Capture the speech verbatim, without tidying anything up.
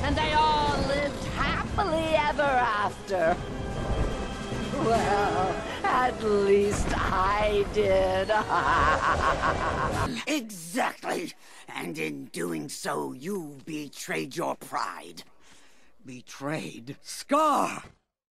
and they all lived happily ever after. Well, at least I did. Exactly. And in doing so, you betrayed your pride. Betrayed? Scar!